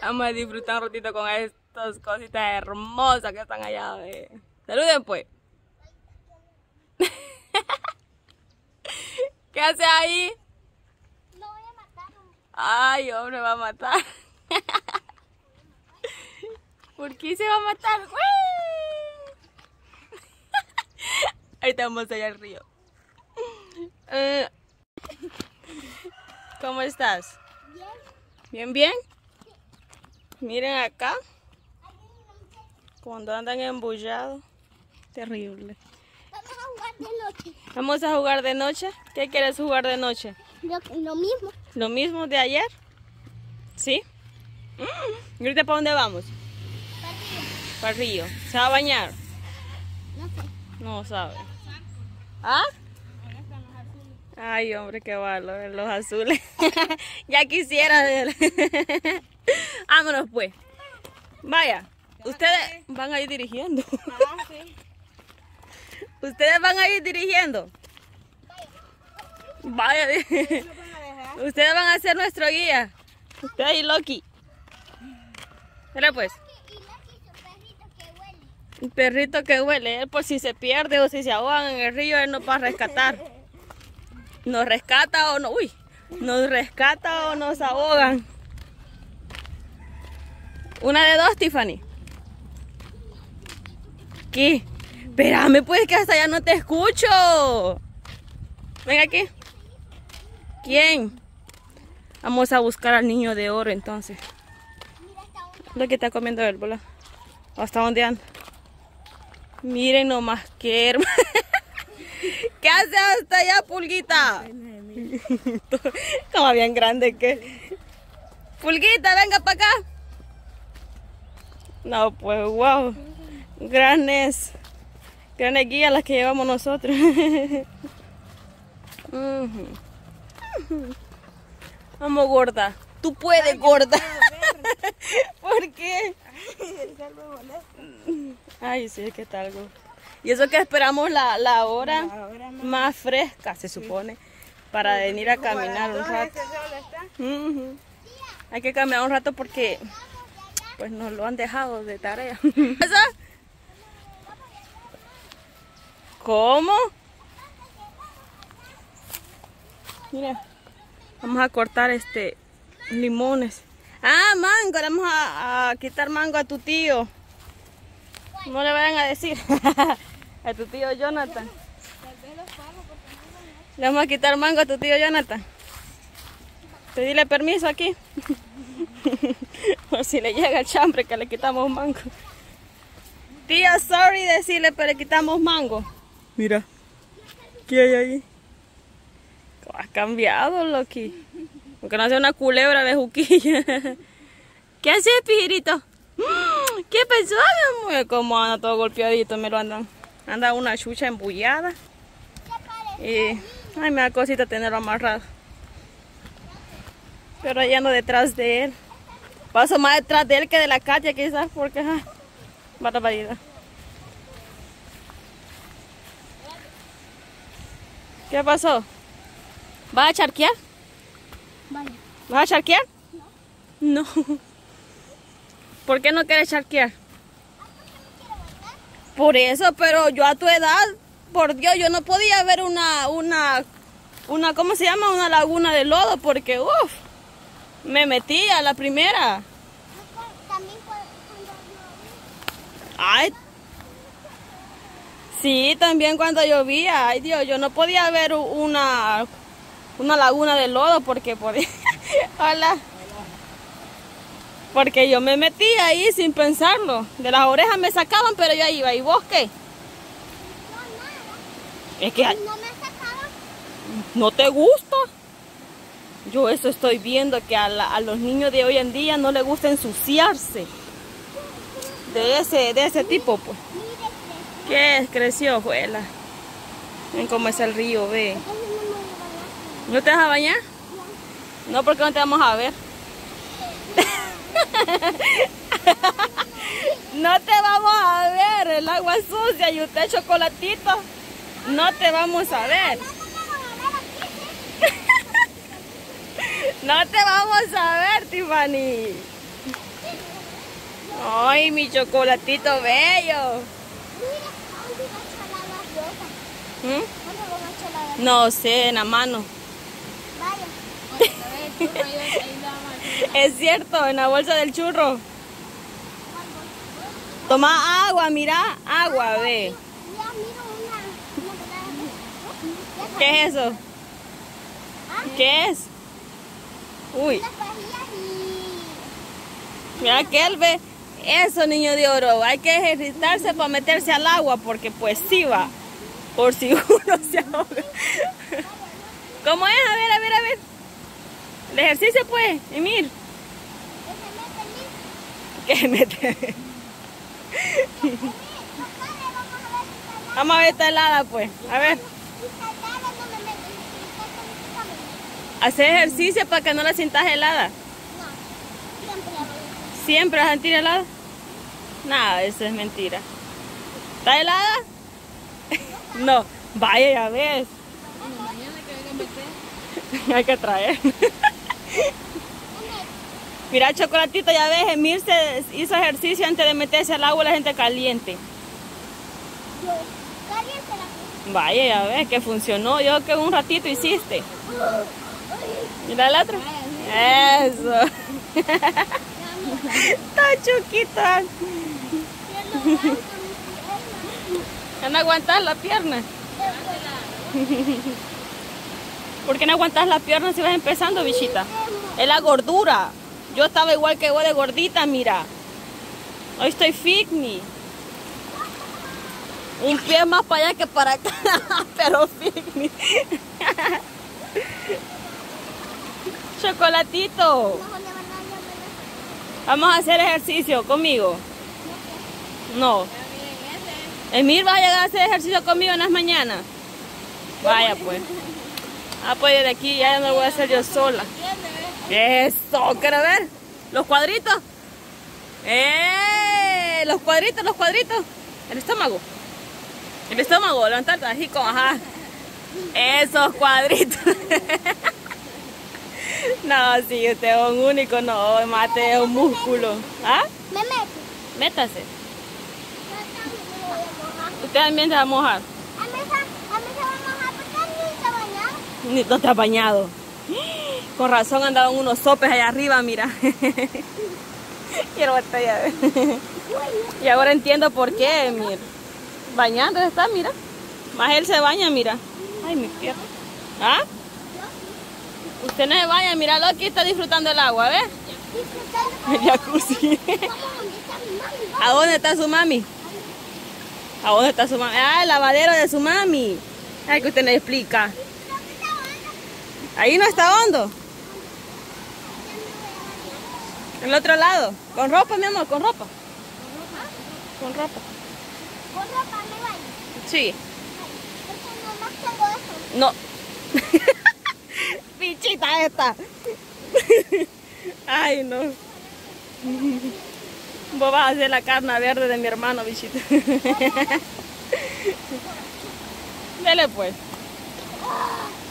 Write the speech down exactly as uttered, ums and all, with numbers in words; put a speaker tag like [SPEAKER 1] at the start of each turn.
[SPEAKER 1] Vamos a disfrutar un ratito con estas cositas hermosas que están allá. ¿Ve? Saluden pues. ¿Qué hace ahí?
[SPEAKER 2] Lo voy a matar.
[SPEAKER 1] Ay, hombre, va a matar. ¿Por qué se va a matar? Ahorita vamos allá al río. Uh, ¿Cómo estás?
[SPEAKER 2] Bien.
[SPEAKER 1] ¿Bien, bien? Miren acá. Cuando andan embullados. Terrible.
[SPEAKER 2] Vamos a jugar de noche.
[SPEAKER 1] ¿Vamos a jugar de noche? ¿Qué quieres jugar de noche?
[SPEAKER 2] Lo, lo mismo.
[SPEAKER 1] ¿Lo mismo de ayer? ¿Sí? ¿Y ahorita para dónde vamos? Para el río. ¿Se va a bañar?
[SPEAKER 2] No sé.
[SPEAKER 1] No sabe. ¿Ah? Ay, hombre, qué malo, los azules. Ya quisiera ver. Vámonos pues. Vaya, ustedes van a ir dirigiendo.
[SPEAKER 3] Ah, sí.
[SPEAKER 1] Ustedes van a ir dirigiendo. Vaya. Ustedes van a ser nuestro guía. Usted y Loki. Mira pues.
[SPEAKER 2] Y Lucky, su perrito que huele.
[SPEAKER 1] Un perrito que huele. Él por si se pierde o si se ahogan en el río, él nos va a rescatar. Nos rescata o no. Uy. Nos rescata o nos ahogan. Una de dos, Tiffany. ¿Qué? Espérame pues que hasta allá no te escucho. Ven aquí. ¿Quién? Vamos a buscar al niño de oro entonces. Lo que está comiendo él, ¿verdad? ¿Hasta dónde anda? Miren nomás que hermoso. ¿Qué hace hasta allá, Pulguita? Como bien grande que. Pulguita, venga para acá. No, pues wow. Grandes. Grandes guías las que llevamos nosotros. Uh-huh. Vamos, gorda. Tú puedes, ay, gorda. ¿Por qué? Ay, sí, ¿qué tal, gorda? Y eso que esperamos la, la hora, la hora más... más fresca, se supone, para sí, venir a caminar un rato. Uh-huh. Hay que caminar un rato porque pues nos lo han dejado de tarea. ¿Eso? ¿Cómo? Mira, vamos a cortar este limones. Ah, mango, vamos a, a quitar mango a tu tío. No le vayan a decir. A tu tío Jonathan. Le vamos a quitar mango a tu tío Jonathan. Pedile permiso aquí. Por si le llega el chambre que le quitamos mango. Tía, sorry decirle, pero le quitamos mango. Mira, ¿qué hay ahí? Has cambiado, Loki. Porque no hace una culebra de juquilla. ¿Qué haces, pijirito? ¿Qué pasó, mi amor? Como anda todo golpeadito, me lo andan. Anda una chucha embullada. Y ay, me da cosita tenerlo amarrado. Pero allá ando detrás de él. Paso más detrás de él que de la Katia, quizás, porque ah, barbaridad. ¿Qué pasó? ¿Vas a charquear?
[SPEAKER 2] Vale.
[SPEAKER 1] ¿Vas a charquear? No. No. ¿Por qué no quieres charquear? Por eso, pero yo a tu edad, por Dios, yo no podía ver una, una, una, ¿cómo se llama? Una laguna de lodo, porque, uff, me metí a la primera.
[SPEAKER 2] También cuando
[SPEAKER 1] Ay. Sí, también cuando llovía. Ay, Dios, yo no podía ver una, una laguna de lodo porque por... Hola. Porque yo me metí ahí sin pensarlo. De las orejas me sacaban, pero yo iba. ¿Y vos qué?
[SPEAKER 2] No, nada.
[SPEAKER 1] Es que...
[SPEAKER 2] No me sacaban.
[SPEAKER 1] ¿No te gusta? Yo eso estoy viendo, que a, la, a los niños de hoy en día no les gusta ensuciarse. De ese, de ese tipo, pues. ¿Qué es? Creció, juela. Ven cómo es el río, ve. ¿No te vas a bañar? No, porque no te vamos a ver. No te vamos a ver, el agua sucia y usted chocolatito. No te vamos a ver. No te vamos a ver, Tiffany. Ay, mi chocolatito bello.
[SPEAKER 2] Mira, ¿dónde va a echar la gaseosa?
[SPEAKER 1] ¿Mm?
[SPEAKER 2] ¿Dónde van a echar la gaseosa?
[SPEAKER 1] No sé, en la mano.
[SPEAKER 2] Vaya.
[SPEAKER 1] Es cierto, en la bolsa del churro. Toma agua, mira, agua, ve.
[SPEAKER 2] Ya miro una, una verdad.
[SPEAKER 1] ¿Qué es eso? ¿Qué es? Uy,
[SPEAKER 2] Las pajillas y...
[SPEAKER 1] mira aquel, ve. Eso, niño de oro, hay que ejercitarse para meterse al agua porque pues sí va. Por si uno se ahoga. ¿Cómo es? A ver, a ver, a ver. El ejercicio pues, Emir.
[SPEAKER 2] ¿Qué se mete?
[SPEAKER 1] ¿Qué mete? Vamos a ver esta helada pues. A ver. Hacer ejercicio para que no la sientas helada. ¿Siempre vas a sentir helada? Nada, eso es mentira. ¿Está helada? No. Vaya, ya ves. Hay que traer. Mira, chocolatito, ya ves, Emir se hizo ejercicio antes de meterse al agua la gente caliente. Vaya, ya ves, que funcionó. Yo que un ratito hiciste. Mira el otro. Eso. Está chiquita. ¿No aguantas la pierna? ¿Por qué no aguantas la pierna si vas empezando, bichita? Es la gordura. Yo estaba igual que vos de gordita, mira. Hoy estoy fitness. Un pie más para allá que para acá, pero fitness. Chocolatito. Vamos a hacer ejercicio conmigo. No. Emir, ¿vas a llegar a hacer ejercicio conmigo en las mañanas? Vaya pues. Ah, pues de aquí ya no lo voy a hacer yo sola. Eso, ¿quiero ver? ¿Los cuadritos? ¡Eh! Los cuadritos, los cuadritos. El estómago. El estómago, levantarte así como, ajá. Esos cuadritos. No, si usted es un único, no, mate es un músculo. ¿Ah?
[SPEAKER 2] Me meto.
[SPEAKER 1] Métase. Usted también se va a mojar.
[SPEAKER 2] A mí se, a mí se va a mojar porque ni se bañaba.
[SPEAKER 1] Ni no te has bañado. Con razón andaban unos sopes allá arriba, mira. Quiero verte ya. Y ahora entiendo por qué, mira. Bañándose está, mira. Más él se baña, mira. Ay, mi pierna. ¿Ah? Usted no se baña, míralo aquí, está disfrutando el agua, ¿ves? El jacuzzi. ¿A dónde está su mami? ¿A dónde está su mami? Ah, el lavadero de su mami. Ay, que usted me explica. Ahí no está hondo. En el otro lado. Con ropa, mi amor, con ropa. Con ropa.
[SPEAKER 2] ¿Con ropa me baño?
[SPEAKER 1] Sí.
[SPEAKER 2] Porque nomás tengo eso.
[SPEAKER 1] No. Pichita esta. Ay, no. Vos vas a hacer la carne verde de mi hermano, bichito. Dele pues.